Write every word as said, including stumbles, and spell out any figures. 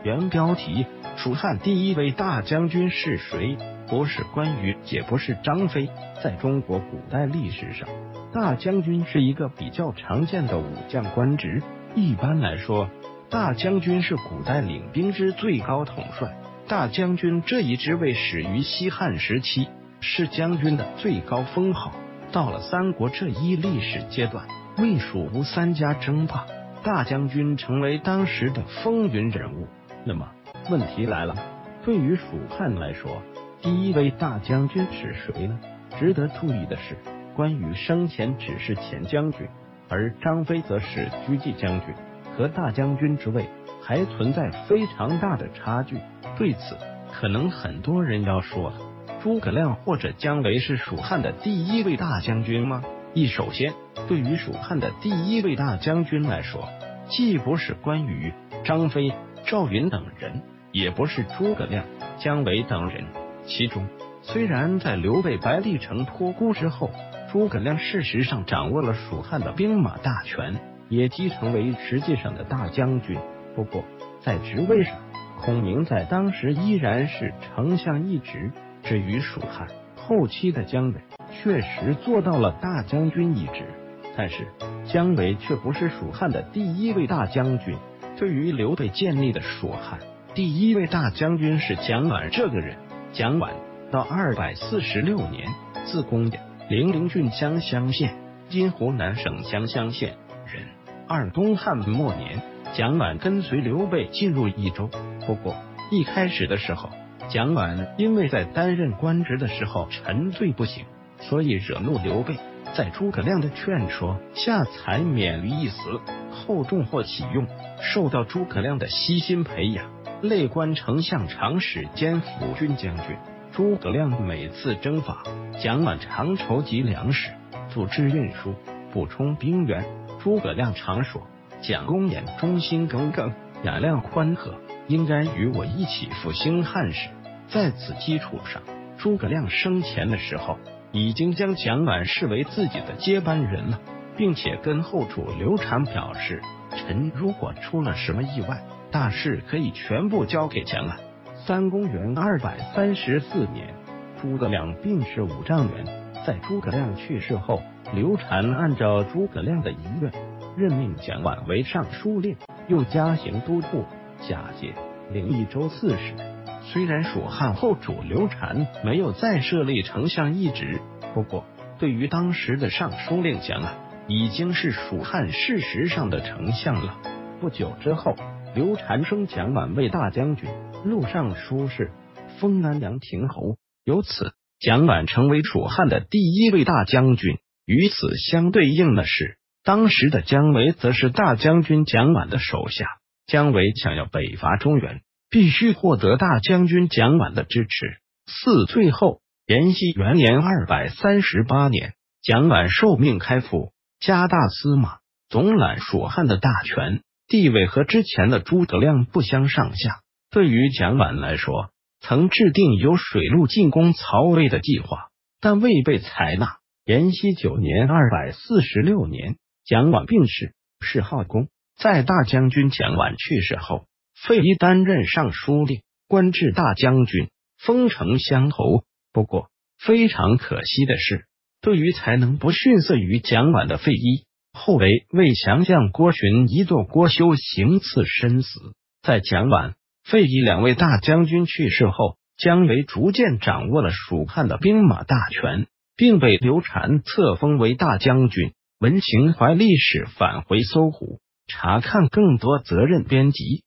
原标题：蜀汉第一位大将军是谁？不是关羽，也不是张飞。在中国古代历史上，大将军是一个比较常见的武将官职。一般来说，大将军是古代领兵之最高统帅。大将军这一职位始于西汉时期，是将军的最高封号。到了三国这一历史阶段，魏蜀吴三家争霸，大将军成为当时的风云人物。那么问题来了，对于蜀汉来说，第一位大将军是谁呢？值得注意的是，关羽生前只是前将军，而张飞则是车骑将军，和大将军之位还存在非常大的差距。对此，可能很多人要说了，诸葛亮或者姜维是蜀汉的第一位大将军吗？一首先，对于蜀汉的第一位大将军来说，既不是关羽、张飞、赵云等人，也不是诸葛亮、姜维等人。其中，虽然在刘备白帝城托孤之后，诸葛亮事实上掌握了蜀汉的兵马大权，也继承为实际上的大将军，不过在职位上，孔明在当时依然是丞相一职。至于蜀汉后期的姜维，确实做到了大将军一职，但是姜维却不是蜀汉的第一位大将军。对于刘备建立的蜀汉，第一位大将军是蒋琬这个人。蒋琬到二百四十六年，字公简，零陵郡湘乡县（今湖南省湘乡县）人。二东汉末年，蒋琬跟随刘备进入益州。不过一开始的时候，蒋琬因为在担任官职的时候沉醉不醒，所以惹怒刘备，在诸葛亮的劝说下才免于一死。后重获启用，受到诸葛亮的悉心培养，累官丞相长史兼辅军将军。诸葛亮每次征伐，蒋琬常筹集粮食，组织运输，补充兵员。诸葛亮常说，蒋公演忠心耿耿，雅量宽和，应该与我一起复兴汉室。在此基础上，诸葛亮生前的时候已经将蒋琬视为自己的接班人了，并且跟后主刘禅表示，臣如果出了什么意外，大事可以全部交给蒋琬。三公元二百三十四年，诸葛亮病逝五丈原。在诸葛亮去世后，刘禅按照诸葛亮的遗愿，任命蒋琬为尚书令，又加行都督、假节、领益州刺史。虽然蜀汉后主刘禅没有再设立丞相一职，不过对于当时的尚书令蒋琬，已经是蜀汉事实上的丞相了。不久之后，刘禅升蒋琬为大将军、录尚书事，封南阳亭侯，由此蒋琬成为蜀汉的第一位大将军。与此相对应的是，当时的姜维则是大将军蒋琬的手下。姜维想要北伐中原，必须获得大将军蒋琬的支持。四最后，延熙元年二百三十八年，蒋琬受命开府，加大司马，总揽蜀汉的大权，地位和之前的诸葛亮不相上下。对于蒋琬来说，曾制定有水路进攻曹魏的计划，但未被采纳。延熙九年二百四十六年，蒋琬病逝，谥号公。在大将军蒋琬去世后，费祎担任尚书令，官至大将军，封丞相侯。不过非常可惜的是，对于才能不逊色于蒋琬的费祎，后为魏降将郭循一度郭修行刺身死。在蒋琬、费祎两位大将军去世后，姜维逐渐掌握了蜀汉的兵马大权，并被刘禅册封为大将军。文情怀历史，返回搜狐查看更多责任编辑。